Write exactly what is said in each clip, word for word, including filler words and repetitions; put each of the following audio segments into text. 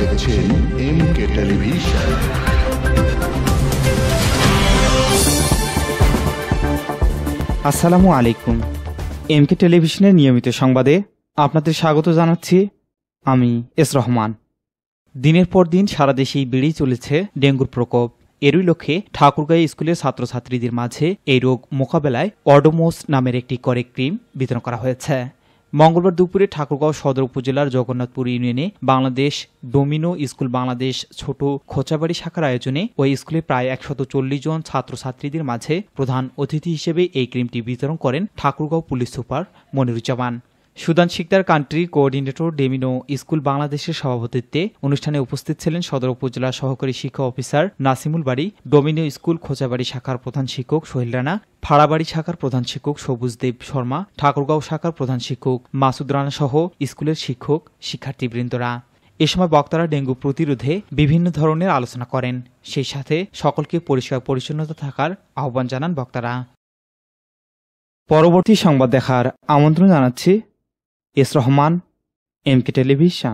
দেখছেন M K television. আসসালামু আলাইকুম। এম কে টেলিভিশনের নিয়মিত সংবাদে আপনাদের স্বাগত জানাচ্ছি আমি এস রহমান। দিনের পর দিন সারা দেশেই বেড়েই চলেছে ডেঙ্গুর প্রকোপ। এরই লক্ষ্যে ঠাকুরগাঁও স্কুলের ছাত্রছাত্রীদের মাঝে এই রোগ মোকাবেলায় অডোমোস নামের একটি করে ক্রিম বিতরণ করা হয়েছে। মঙ্গলবার দুপুরে ঠাকুরগাঁও সদর উপজেলার জগন্নাথপুর ইউনিয়নে বাংলাদেশ ডোমিনো স্কুল বাংলাদেশ ছোট খোঁচাবাড়ি শাখার আয়োজনে ওই স্কুলে প্রায় একশত চল্লিশ জন ছাত্রছাত্রীদের মাঝে প্রধান অতিথি হিসেবে এই ক্রিমটি বিতরণ করেন Thakurgaon police super Moniruzzaman. Sudan Shikdar country coordinator ডেমিনো স্কুল বাংলাদেশের সভাপতিত্বে অনুষ্ঠানে উপস্থিত ছিলেন সদর উপজেলা সহকারী শিক্ষা অফিসার নাসিমুল বাড়ি, ডোমিনো স্কুল খোঁচাবাড়ি শাখার প্রধান শিক্ষক সোহেল রানা, ফাড়াবাড়ি শাখার প্রধান শিক্ষক সবুজ দেব শর্মা, ঠাকুরগাঁও শাখার প্রধান শিক্ষক মাসুদ রানা সহ স্কুলের শিক্ষক শিক্ষার্থীবৃন্দরা। এ সময় বক্তারা ডেঙ্গু প্রতিরোধে বিভিন্ন ধরনের আলোচনা করেন। সেই সাথে সকলকে পরিষ্কার পরিচ্ছন্নতা থাকার আহ্বান জানান বক্তারা। পরবর্তী সংবাদ দেখার আমন্ত্রণ জানাচ্ছি S Rahman, M K television.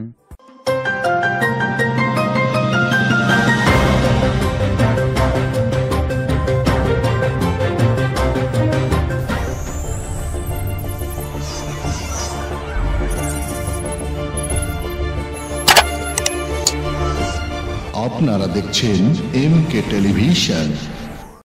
আপনারা দেখছেন এম কে টেলিভিশন।